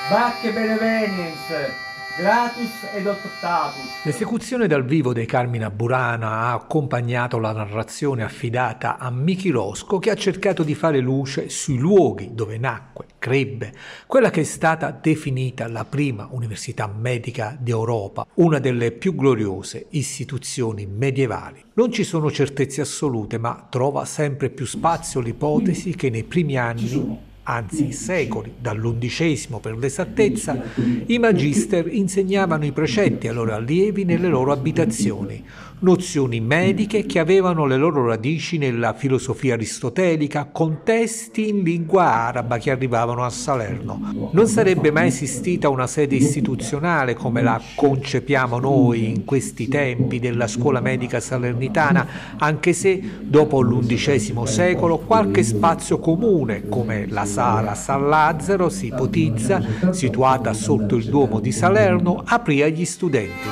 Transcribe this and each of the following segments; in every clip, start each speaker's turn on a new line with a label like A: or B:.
A: Vacche beneveniens, gratus ed optatus.
B: L'esecuzione dal vivo dei Carmina Burana ha accompagnato la narrazione affidata a Miki Rosco, che ha cercato di fare luce sui luoghi dove nacque, crebbe, quella che è stata definita la prima università medica d'Europa, una delle più gloriose istituzioni medievali. Non ci sono certezze assolute, ma trova sempre più spazio l'ipotesi che nei primi anni, anzi secoli, dall'undicesimo per l'esattezza, i magister insegnavano i precetti ai loro allievi nelle loro abitazioni, nozioni mediche che avevano le loro radici nella filosofia aristotelica, con testi in lingua araba che arrivavano a Salerno. Non sarebbe mai esistita una sede istituzionale come la concepiamo noi in questi tempi della scuola medica salernitana, anche se dopo l'undicesimo secolo qualche spazio comune come la Sala San Lazzaro, si ipotizza, situata sotto il Duomo di Salerno, aprì agli studenti.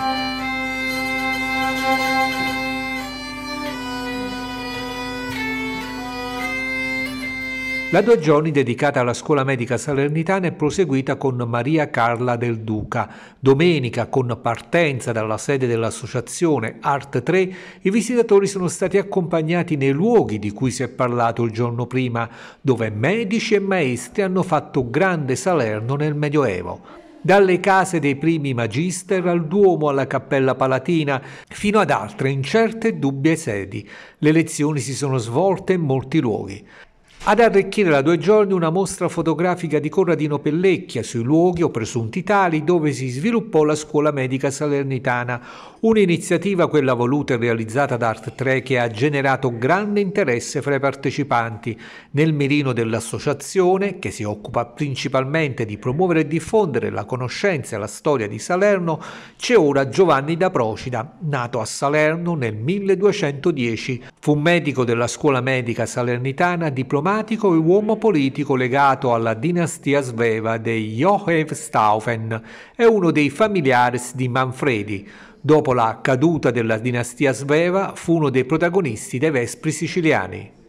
B: La 2 giorni dedicata alla scuola medica salernitana è proseguita con Maria Carla del Duca. Domenica, con partenza dalla sede dell'associazione Art 3, i visitatori sono stati accompagnati nei luoghi di cui si è parlato il giorno prima, dove medici e maestri hanno fatto grande Salerno nel Medioevo. Dalle case dei primi magister al Duomo, alla Cappella Palatina, fino ad altre incerte e dubbie sedi. Le lezioni si sono svolte in molti luoghi. Ad arricchire la 2 giorni una mostra fotografica di Corradino Pellecchia sui luoghi o presunti tali dove si sviluppò la scuola medica salernitana, un'iniziativa quella voluta e realizzata da Art 3 che ha generato grande interesse fra i partecipanti. Nel mirino dell'associazione, che si occupa principalmente di promuovere e diffondere la conoscenza e la storia di Salerno, c'è ora Giovanni da Procida, nato a Salerno nel 1210. Fu medico della scuola medica salernitana, diplomatico e uomo politico legato alla dinastia sveva dei Hohenstaufen. È uno dei familiares di Manfredi. Dopo la caduta della dinastia sveva fu uno dei protagonisti dei Vespri siciliani.